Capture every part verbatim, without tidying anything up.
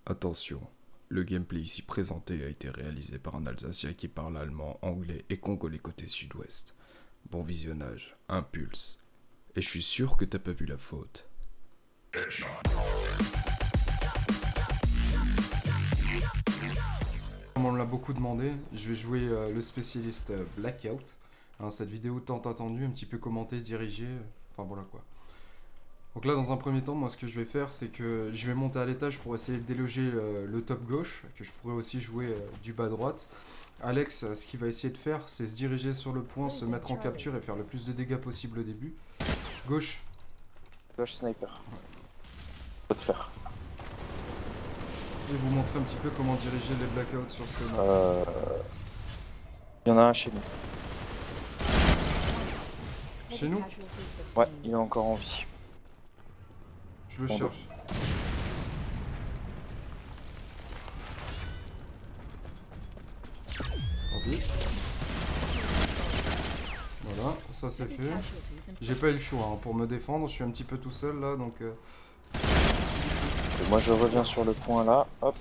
Attention, le gameplay ici présenté a été réalisé par un Alsacien qui parle allemand, anglais et congolais côté sud-ouest. Bon visionnage, impulse. Et je suis sûr que t'as pas vu la faute. Comme on me l'a beaucoup demandé, je vais jouer euh, le spécialiste euh, Blackout. Hein, cette vidéo tant attendue, un petit peu commentée, dirigée, euh, enfin voilà quoi. Donc là, dans un premier temps, moi ce que je vais faire, c'est que je vais monter à l'étage pour essayer de déloger le, le top gauche, que je pourrais aussi jouer euh, du bas droite. Alex, euh, ce qu'il va essayer de faire, c'est se diriger sur le point, se mettre en capture et faire le plus de dégâts possible au début. Gauche. Gauche sniper. Faut te faire. Je vais vous montrer un petit peu comment diriger les blackouts sur ce map. Euh... Il y en a un chez nous. Chez nous? Ouais, il est encore en vie. Je le Bon, cherche. Tant pis. Voilà, ça c'est fait. J'ai pas eu le choix hein, pour me défendre, je suis un petit peu tout seul là donc... Euh... Et moi je reviens sur le point là, hop.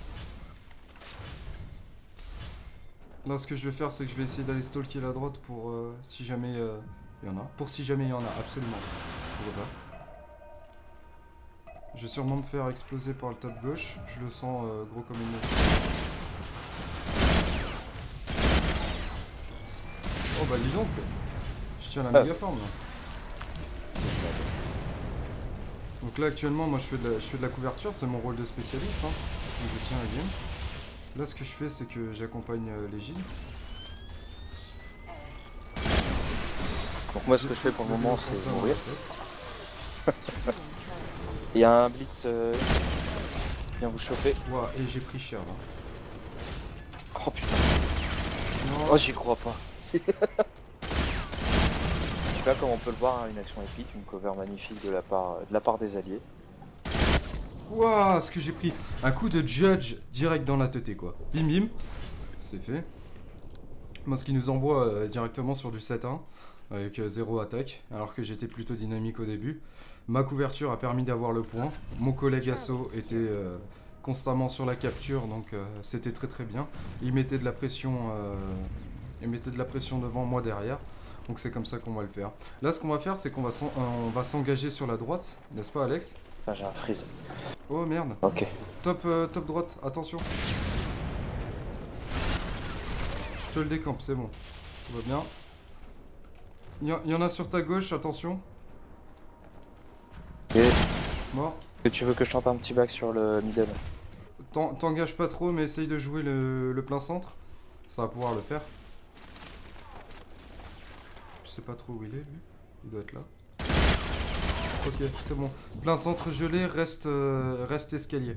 Là ce que je vais faire c'est que je vais essayer d'aller stalker la droite pour euh, si jamais il euh, y en a. Pour si jamais il y en a, absolument. Voilà. Je vais sûrement me faire exploser par le top gauche, je le sens euh, gros comme une... Oh bah dis donc, je tiens la Ah. méga forme là. Donc là actuellement moi je fais de la, je fais de la couverture, c'est mon rôle de spécialiste, hein. Donc je tiens la game. Là ce que je fais c'est que j'accompagne euh, les Gilles. Donc moi ce que je fais pour le moment c'est mourir. Il y a un blitz euh, qui vient vous choper. Ouah, et j'ai pris cher là. Oh putain. Non. Oh j'y crois pas. Je sais pas comme on peut le voir, hein, une action épique, une cover magnifique de la part, de la part des alliés. Ouah, ce que j'ai pris. Un coup de judge direct dans la tête quoi. Bim bim. C'est fait. Moi ce qui nous envoie euh, directement sur du sept un. Avec euh, zéro attaque. Alors que j'étais plutôt dynamique au début. Ma couverture a permis d'avoir le point. Mon collègue Asso était euh, constamment sur la capture. Donc euh, c'était très très bien. Il mettait de la pression... Euh, il mettait de la pression devant, moi derrière. Donc c'est comme ça qu'on va le faire. Là ce qu'on va faire c'est qu'on va s'engager sur la droite. N'est-ce pas Alex? Là j'ai un freeze. Oh merde. Ok. Top, euh, top droite, attention. Je te le décampe, c'est bon. Tout va bien. Il y, y en a sur ta gauche, attention. Et Mort. que tu veux que je tente un petit back sur le middle? T'engages pas trop, mais essaye de jouer le, le plein centre. Ça va pouvoir le faire. Je sais pas trop où il est, lui. Il doit être là. Ok, c'est bon. Plein centre gelé, reste, euh, reste escalier.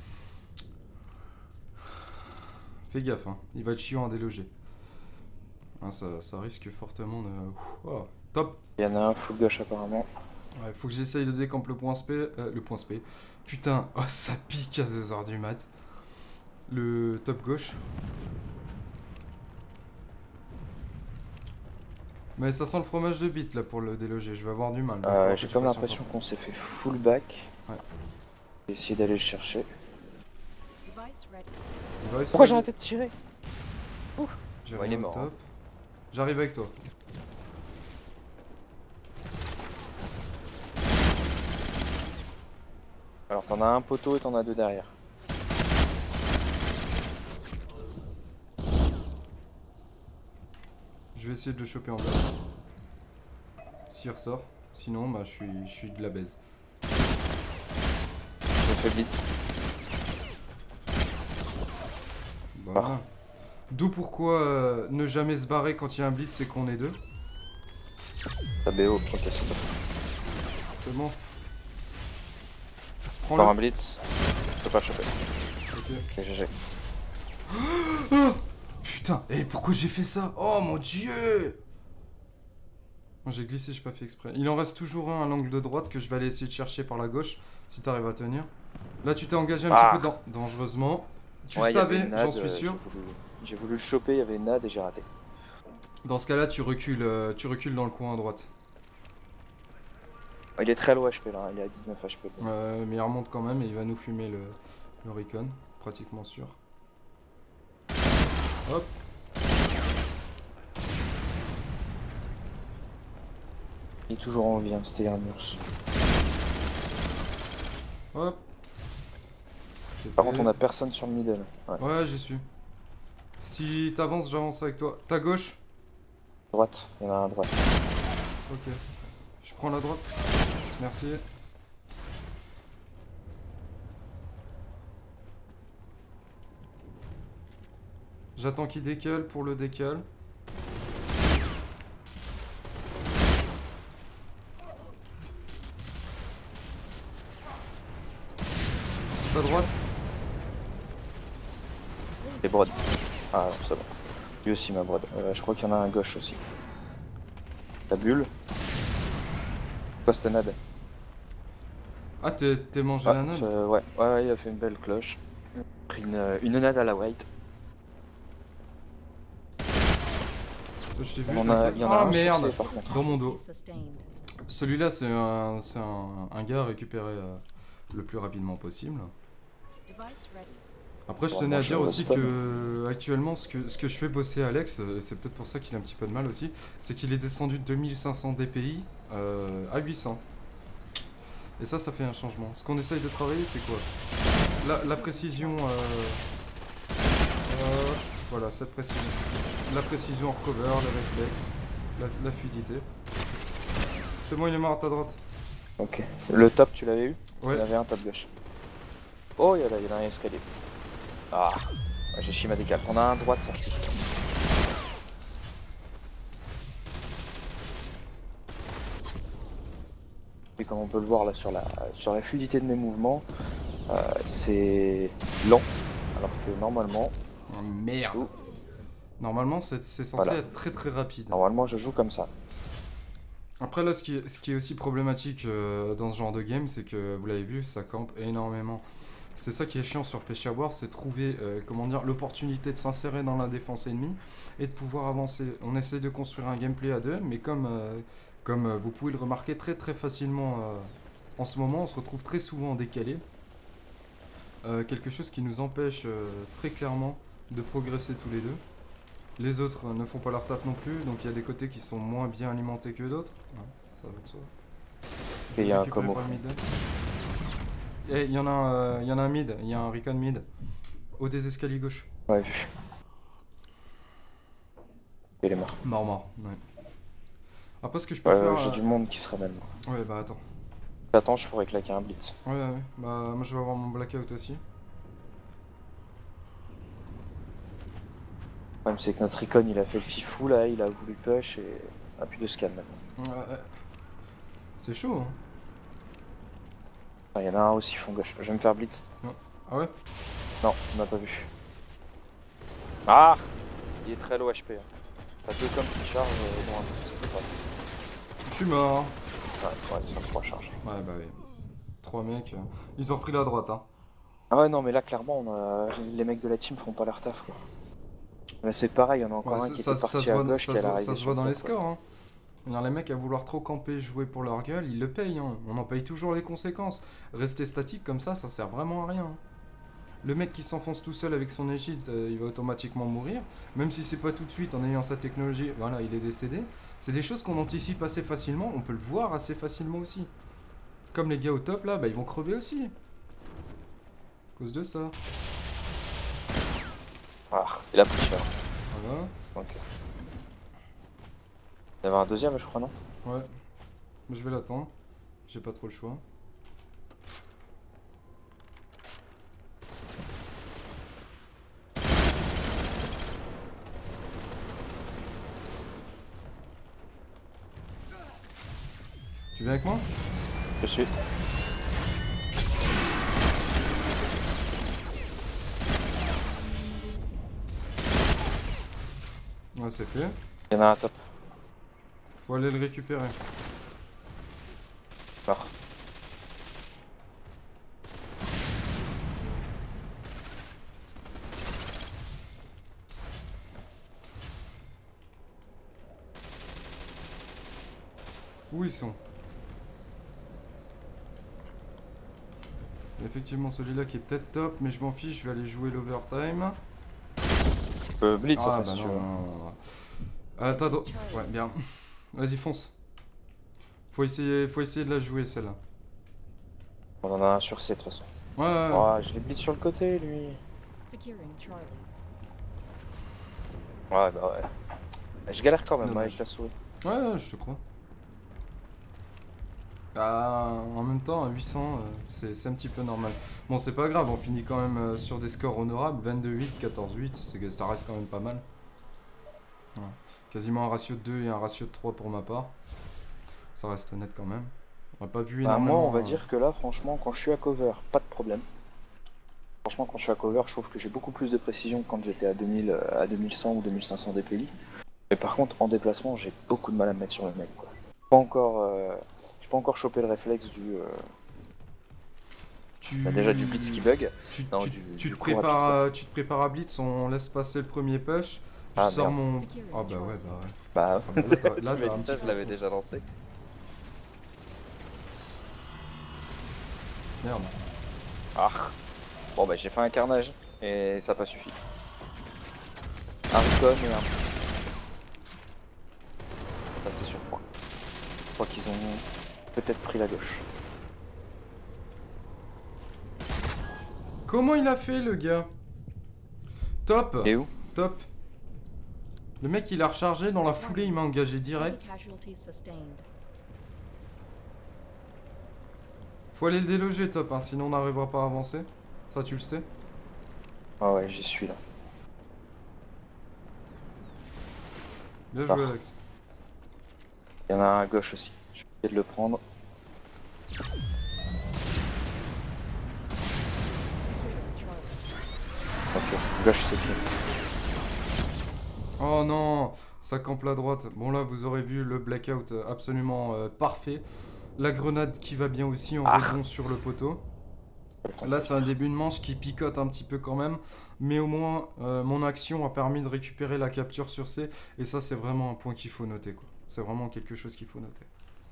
Fais gaffe, hein. Il va être chiant à déloger. Ah, ça, ça risque fortement de... Oh, top. Il y en a un full gauche apparemment. Ouais, faut que j'essaye de décamper le point S P. Euh, le point S P. Putain, oh, ça pique à deux heures du mat. Le top gauche. Mais ça sent le fromage de bite là pour le déloger. Je vais avoir du mal. Euh, J'ai comme l'impression qu'on s'est fait full back. Ouais. J'ai essayé d'aller le chercher. Pourquoi Pourquoi j'ai arrêté de tirer? Ouais, il est mort. Hein. J'arrive avec toi. Alors t'en as un poteau et t'en as deux derrière. Je vais essayer de le choper en bas. S'il ressort. Sinon, bah, je suis, je suis de la baise. Je fais blitz. Voilà. D'où pourquoi euh, ne jamais se barrer quand il y a un blitz et qu'on est deux. Ta B O, ok c'est bon. C'est bon. Encore un blitz. Je peux pas le choper. Ok. Ok, G G. Oh putain, et pourquoi j'ai fait ça? Oh mon dieu! J'ai glissé, j'ai pas fait exprès. Il en reste toujours un à l'angle de droite que je vais aller essayer de chercher par la gauche, si t'arrives à tenir. Là tu t'es engagé un ah. petit peu dan dangereusement. Tu ouais, le savais, j'en suis sûr. J'ai voulu, voulu le choper, il y avait une nade et j'ai raté. Dans ce cas-là, tu recules, euh, tu recules dans le coin à droite. Il est très low H P là, il est à dix-neuf H P. Ouais, mais il remonte quand même et il va nous fumer le, Le recon, pratiquement sûr. Hop. Il est toujours en vie, hein, c'était un ours. Hop. Par contre, on a personne sur le middle. Ouais, ouais j'y suis. Si t'avances, j'avance avec toi. Ta gauche? Droite, il y en a un à droite. Ok. Je prends la droite. Merci. J'attends qu'il décale pour le décale. Ta droite? Et Brod. Ah non, c'est bon. Lui aussi ma Brod. Euh, je crois qu'il y en a un à gauche aussi. Ta bulle. Quoi cette nade? Ah, t'es mangé ah, la nade? ouais, ouais, ouais, il a fait une belle cloche. Pris une, une nade à la white. Je t'ai vu. On a, il y en a ah un merde succès, par contre. dans mon dos. Celui-là, c'est un, un, un gars récupéré euh, le plus rapidement possible. Après, je tenais à dire aussi que actuellement, ce que, ce que je fais bosser Alex, c'est peut-être pour ça qu'il a un petit peu de mal aussi, c'est qu'il est descendu de deux mille cinq cents D P I euh, à huit cents. Et ça, ça fait un changement. Ce qu'on essaye de travailler, c'est quoi? la, la précision... Euh, euh, voilà, cette précision. La précision en recover, le réflexe, la, la fluidité. C'est bon, il est mort à ta droite. Ok. Le top, tu l'avais eu? Ouais. Il y en avait un top gauche. Oh, il y, y en a un escalier. Ah, j'ai chié ma décale. On a un droite sorti. Et comme on peut le voir là sur la, sur la fluidité de mes mouvements, euh, c'est lent. Alors que normalement... Oh, merde. Ouh. Normalement, c'est censé voilà. être très très rapide. Normalement, je joue comme ça. Après là, ce qui est, ce qui est aussi problématique euh, dans ce genre de game, c'est que, vous l'avez vu, ça campe énormément. C'est ça qui est chiant sur Peshawar, c'est trouver euh, comment dire, l'opportunité de s'insérer dans la défense ennemie et de pouvoir avancer. On essaie de construire un gameplay à deux, mais comme, euh, comme euh, vous pouvez le remarquer très très facilement euh, en ce moment, on se retrouve très souvent en décalé. Euh, quelque chose qui nous empêche euh, très clairement de progresser tous les deux. Les autres ne font pas leur taf non plus, donc il y a des côtés qui sont moins bien alimentés que d'autres. Ouais, ça va être ça. Et il y a un comme au fond. Il y en a un, euh, y en a un mid, il y a un recon mid. Au des escaliers gauche. Ouais, vu. Il est mort. Mort, mort, ouais. Après, ce que je peux ouais, faire. J'ai euh... du monde qui se ramène. Ouais, bah attends. Attends, je pourrais claquer un blitz. Ouais, ouais, bah moi je vais avoir mon blackout aussi. Le problème, c'est que notre icône il a fait le fifou là, il a voulu push et a plus de scan maintenant. Ouais, ouais. C'est chaud, hein. Il y en a un aussi fond gauche. Je vais me faire blitz. Non. Ah ouais? Non, on n'a pas vu. Ah! Il est très low H P. Hein. T'as deux coms qui chargent euh, dans un blitz. Je suis mort. Ouais, ouais, ils sont trois charges. Ouais, bah oui. Trois mecs. Euh... Ils ont repris la droite, hein. Ah ouais, non, mais là, clairement, on a... les mecs de la team font pas leur taf, quoi. Mais c'est pareil, il y en a encore ouais, un qui ça, était parti ça à gauche, ça qui se voit, ça se voit dans top, les scores, hein. Les mecs à vouloir trop camper, jouer pour leur gueule, ils le payent, hein. On en paye toujours les conséquences. Rester statique comme ça, ça sert vraiment à rien. Le mec qui s'enfonce tout seul avec son égide, euh, il va automatiquement mourir. Même si c'est pas tout de suite en ayant sa technologie, voilà, il est décédé. C'est des choses qu'on anticipe assez facilement, on peut le voir assez facilement aussi. Comme les gars au top là, bah ils vont crever aussi. À cause de ça. Ah, il a pris cher. Voilà. Ok. Il y avait un deuxième, je crois, non? Ouais. Mais je vais l'attendre. J'ai pas trop le choix. Tu viens avec moi? Je suis. Ouais, c'est fait. Il y en a un top. Faut aller le récupérer. Mort. Où ils sont? effectivement celui-là qui est peut-être top, mais je m'en fiche, je vais aller jouer l'overtime. Tu peux blitz Ah après bah si non, tu veux. non, non, non. Attends, attends. Ouais, bien. Vas-y, fonce. Faut essayer, faut essayer de la jouer celle-là. On en a un sur C de toute façon. Ouais, ouais, ouais. Oh, je l'ai blitz sur le côté lui. Securing Charlie. Ouais, bah ouais. Je galère quand même Dommage. avec la souris. Ouais, ouais, je te crois. Ah, en même temps, à huit cents, euh, c'est c'est un petit peu normal. Bon, c'est pas grave, on finit quand même euh, sur des scores honorables. vingt-deux huit, quatorze huit, ça reste quand même pas mal. Ouais. Quasiment un ratio de deux et un ratio de trois pour ma part. Ça reste honnête quand même. On n'a pas vu Bah, énormément... moi, on va euh, dire que là, franchement, quand je suis à cover, pas de problème. Franchement, quand je suis à cover, je trouve que j'ai beaucoup plus de précision que quand j'étais à deux mille, euh, à deux mille cent ou deux mille cinq cents D P I. Mais par contre, en déplacement, j'ai beaucoup de mal à me mettre sur le mec, quoi. Pas encore, euh, j'ai pas encore chopé le réflexe du. Euh, Tu... bah, déjà du blitz qui bug. Tu, Non, tu- du- tu du te coup rapide, prépares, quoi. à- tu te prépares à blitz, on laisse passer le premier push. Je Ah, sors merde. mon... Ah bah ouais, bah ouais. Bah, Ah, bah là, t'as- là, tu t'as m'as un dit ça, petit je l'avais peu déjà lancé. Merde. Ah. Bon, bah, j'ai fait un carnage et ça n'a pas suffi. Un recon et un. Passé sur point. Je crois qu'ils ont peut-être pris la gauche. Comment il a fait le gars? Top. Et où? Top. Le mec il a rechargé, dans la foulée il m'a engagé direct. Heavy casualties sustained. Faut aller le déloger top, hein, sinon on n'arrivera pas à avancer. Ça tu le sais. Ah ouais, j'y suis là. Bien joué Ah. Alex. Il y en a un à gauche aussi. Je vais essayer de le prendre. Securing Charlie. Ok, gauche c'est clean. Oh non, ça campe la droite. Bon là vous aurez vu le blackout euh, absolument euh, parfait. La grenade qui va bien aussi en Ah. rebond sur le poteau. Là c'est un début de manche qui picote un petit peu quand même. Mais au moins euh, mon action a permis de récupérer la capture sur C. Et ça c'est vraiment un point qu'il faut noter quoi. C'est vraiment quelque chose qu'il faut noter.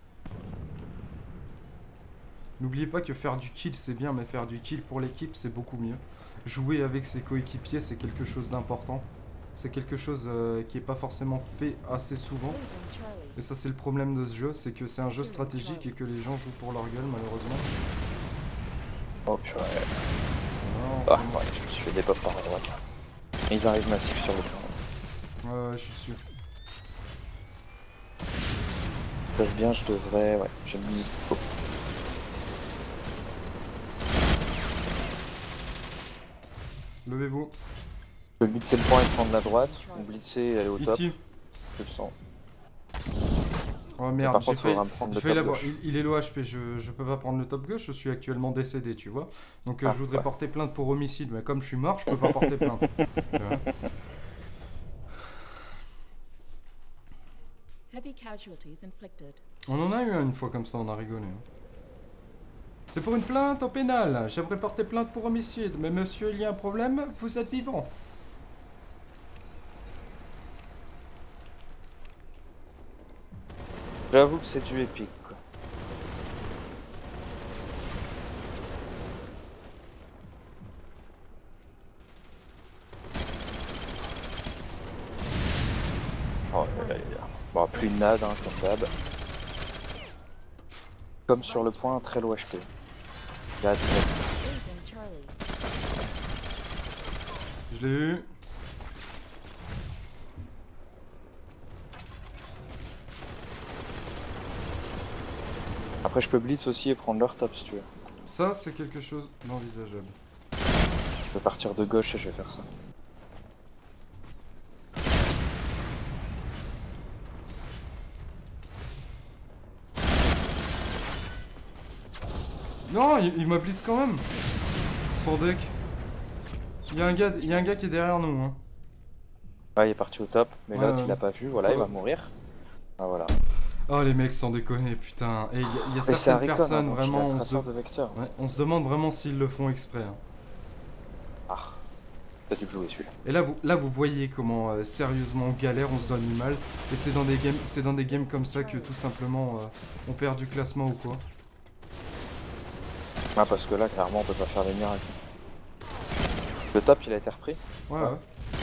N'oubliez pas que faire du kill c'est bien, mais faire du kill pour l'équipe c'est beaucoup mieux. Jouer avec ses coéquipiers c'est quelque chose d'important. C'est quelque chose euh, qui n'est pas forcément fait assez souvent. Losing Charlie. Et ça c'est le problème de ce jeu, c'est que c'est un jeu stratégique et que les gens jouent pour leur gueule malheureusement. Oh purée. Non, Ah ouais, je me suis fait des pop par la droite. Ils arrivent massifs sur le plan. ouais, ouais, je suis sûr. Ça passe bien, je devrais. Ouais, j'ai mis. Oh. Levez-vous. Je peux blitzer le point et prendre la droite. On blitzer et aller au top. Ici. Je le sens. Oh Mais merde, par j'ai contre, il failli... faudra me prendre Je le vais top l'avoir. gauche. Il, il est low H P, je, je peux pas prendre le top gauche, je suis actuellement décédé, tu vois. Donc euh, Ah, je voudrais ouais. porter plainte pour homicide, mais comme je suis mort, je peux pas porter plainte. Tu vois. Heavy casualties inflicted. On en a eu un une fois comme ça, on a rigolé. hein. C'est pour une plainte au pénal. J'aimerais porter plainte pour homicide, mais monsieur, il y a un problème, vous êtes vivant. J'avoue que c'est du épique quoi. Oh là là là là. Bon, plus de nade, hein, comme d'hab. Comme sur le point, très low H P. Il y a adresse. Losing Charlie. Je l'ai eu. Après, je peux blitz aussi et prendre leur top si tu veux. Ça, c'est quelque chose d'envisageable. Je vais partir de gauche et je vais faire ça. Non, il, il m'a blitz quand même. Son deck. Il y a un gars, il y a un gars qui est derrière nous. Hein. Ouais, il est parti au top, mais Ouais, l'autre ouais. il l'a pas vu, voilà, Faut- il va mourir. Ah voilà. Oh les mecs, sans déconner, putain. Et il y a, il y a Et c'est un certaines recon, hein, personnes, donc vraiment, il a un on se, traceur de vecteur. ouais, on se demande vraiment s'ils le font exprès. hein. Ah, t'as dû le jouer celui-là. Et là vous, là, vous voyez comment euh, sérieusement on galère, on se donne du mal. Et c'est dans des games, c'est dans des games comme ça que tout simplement euh, on perd du classement ou quoi. Ah, parce que là, clairement, on peut pas faire des miracles. Le top, il a été repris. Ouais, Ouais. ouais.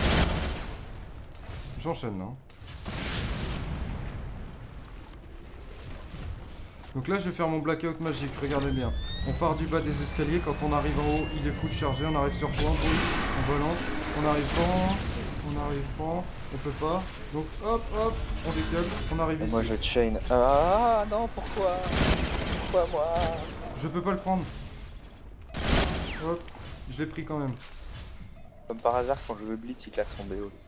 J'enchaîne là. Donc là, je vais faire mon blackout magique, regardez bien. On part du bas des escaliers, quand on arrive en haut, il est full chargé, on arrive sur point, boum, on balance, on arrive pas, on arrive pas, on peut pas. Donc hop, hop, on décale, on arrive Et ici. moi, je chain. Ah non, pourquoi? Pourquoi moi? Je peux pas le prendre. Hop, je l'ai pris quand même. Comme par hasard, quand je veux blitz, il claque son B O.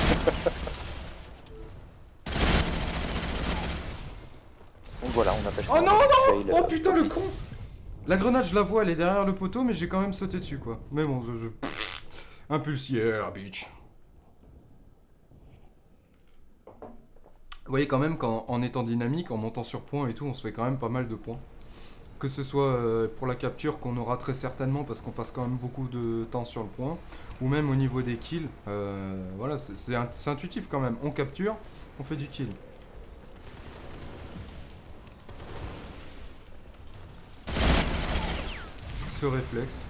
Donc voilà, on appelle ça. Oh un non, fail, Oh euh, putain, le blitz. con! La grenade, je la vois, elle est derrière le poteau, mais j'ai quand même sauté dessus, quoi. Mais bon, je... je... Impulsière, bitch. Vous voyez quand même qu'en en étant dynamique, en montant sur point et tout, on se fait quand même pas mal de points. Que ce soit euh, pour la capture qu'on aura très certainement parce qu'on passe quand même beaucoup de temps sur le point, ou même au niveau des kills, euh, voilà, c'est c'est int- c'est intuitif quand même. On capture, on fait du kill. Ce réflexe.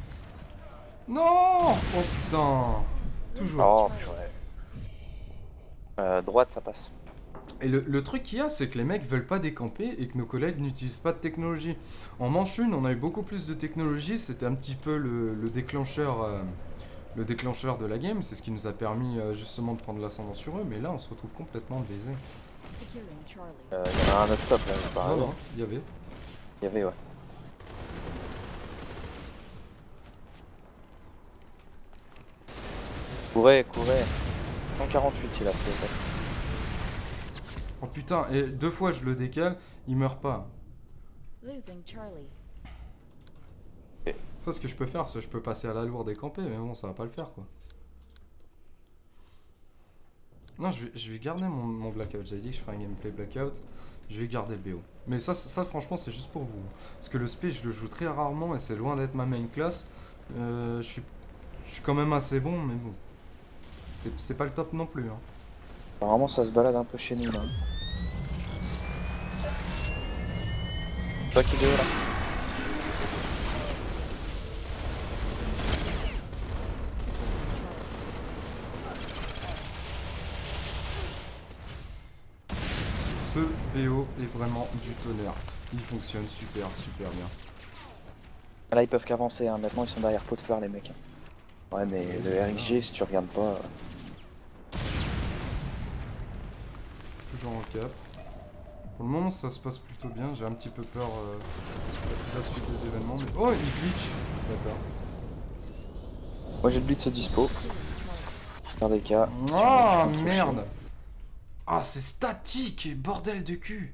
Non! Oh putain! Toujours. Oh, purée. Euh, droite, ça passe. Et le, le truc qu'il y a, c'est que les mecs veulent pas décamper et que nos collègues n'utilisent pas de technologie. En manche une, on a eu beaucoup plus de technologie, c'était un petit peu le, le déclencheur euh, le déclencheur de la game, c'est ce qui nous a permis euh, justement de prendre l'ascendant sur eux, mais là on se retrouve complètement baisé. Securing Charlie. Euh, il y en a un autre top là, par Non, hasard. non, il y avait. Il y avait, ouais. Courez, courez. cent quarante-huit, il a fait. Oh putain, et deux fois je le décale, il meurt pas. Losing Charlie. Après, ce que je peux faire, c'est que je peux passer à la lourde et camper, mais bon, ça va pas le faire quoi. Non, je vais, je vais garder mon, mon blackout. J'avais dit que je ferais un gameplay blackout. Je vais garder le B O. Mais ça, ça, ça, franchement, c'est juste pour vous. Parce que le S P, je le joue très rarement et c'est loin d'être ma main class. Euh, je suis, je suis quand même assez bon, mais bon. C'est- C'est pas le top non plus. Hein. Apparemment, ça se balade un peu chez nous là. Toi qui est là. Ce B O est vraiment du tonnerre. Il fonctionne super, super bien. Là, ils peuvent qu'avancer. Hein. Maintenant, ils sont derrière pot de fleurs, les mecs. Ouais, mais le R X G, si tu regardes pas. euh, Toujours en cap. Pour le moment, ça se passe plutôt bien. J'ai un petit peu peur euh, de la suite des événements. Mais... Oh, il glitch. Bâtard. Moi, j'ai le blitz dispo. Faire des cas. Ah Sur le merde. Ah, c'est statique, bordel de cul.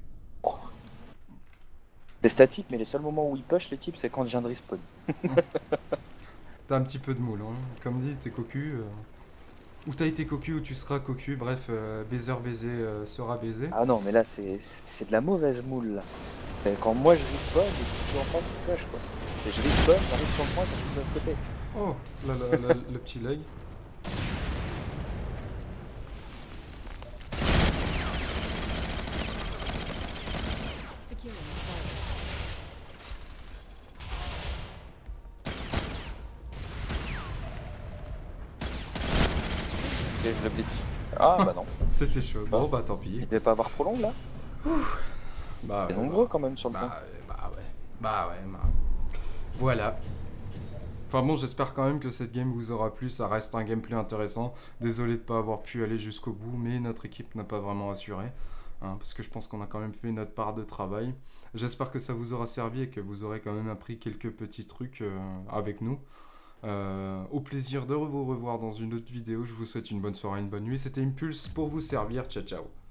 C'est statique, mais les seuls moments où ils push les types, c'est quand je viens de respawn. T'as un petit peu de moule, hein. Comme dit, t'es cocu. Euh... Ou t'as été cocu, ou tu seras cocu. Bref, euh, baiser baisé euh, sera baisé. Ah non, mais là, c'est c'est de la mauvaise moule là. Et quand moi je respawn, les types en face ils push quoi. Et je respawn, j'arrive sur le point, ça fait de l'autre côté. Oh, là, là, là, le petit leg. Securing Charlie. Et je le blitz. Ah bah non. C'était chaud. Bah. Bon, bah tant pis. Il devait pas avoir trop long là. Bah, C'est ouais, nombreux quand même sur le bah, point. ouais, bah ouais. Bah ouais, bah. Voilà. Enfin bon, j'espère quand même que cette game vous aura plu. Ça reste un gameplay intéressant. Désolé de pas avoir pu aller jusqu'au bout, mais notre équipe n'a pas vraiment assuré. Hein, parce que je pense qu'on a quand même fait notre part de travail. J'espère que ça vous aura servi et que vous aurez quand même appris quelques petits trucs euh, avec nous. Euh, au plaisir de vous revoir dans une autre vidéo. Je vous souhaite une bonne soirée, une bonne nuit. C'était Impulse pour vous servir. Ciao, ciao.